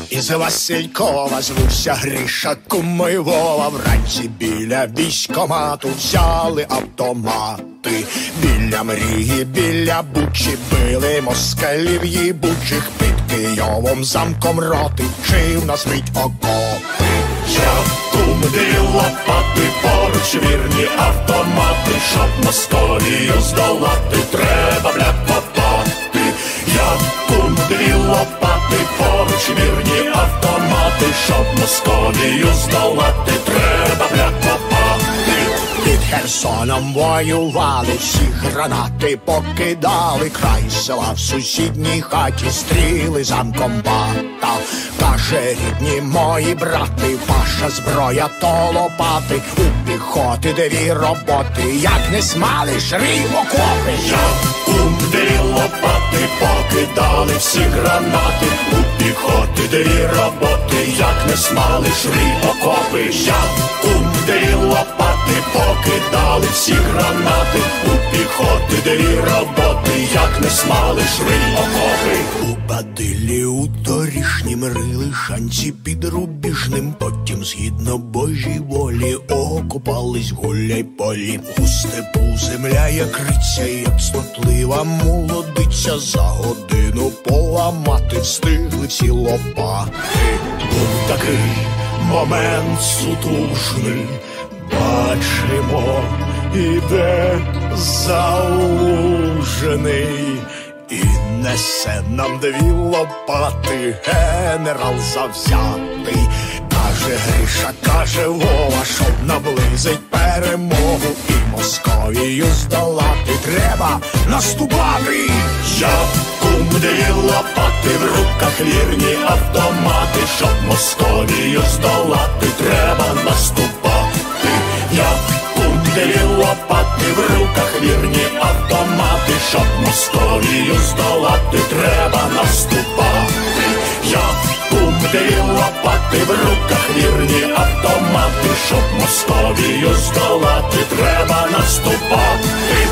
Із Василькова звуся Гриша, куми Вова. Вранці біля військкомату взяли автомати. Біля Мрії, біля Бучі били москалів їбучих. Під Києвом замком роти вчив нас мить окопи. Я кум, дві лопати, поруч вірні автомати. Щоб Московію здолати, треба, бля, копати. Я кум, дві лопати, поруч вірні автомати. Щоб Московію здолати, треба, бля, копати. Під Херсоном воювали, всі гранати покидали. Край села в сусідній хаті стріли замкомбата. Каже, рідні мої брати, ваша зброя то лопати. У піхоти дві роботи, як не смалиш, рій окопи. Я кум, дві лопати, покидали всі гранати. У піхоти дві роботи, як не смалиш, рій окопи. Я кум, дві лопати, покидали всі гранати. У піхоти дві роботи, як не смалиш, рий окопи. У Бадилі у торішнім рили шанці під Рубіжним. Потім згідно Божій волі окопались гуляй полі. У степу земля як риця, як стотлива молодиця. За годину поламати встигли всі лопати. Був такий момент сутужний, бачимо, іде Залужний. І несе нам дві лопати генерал завзятий. Каже Гриша, каже Вова, щоб наблизить перемогу і Московію здолати, треба наступати. Я кум, дві лопати, в руках вірні автомати. Щоб Московію здолати, треба наступати. Я кум, дві лопати, в руках вірні автомати. Щоб Московію здолати, треба наступати. Я кум, дві лопати, в руках вірні автомати. Щоб Московію здолати, треба наступати.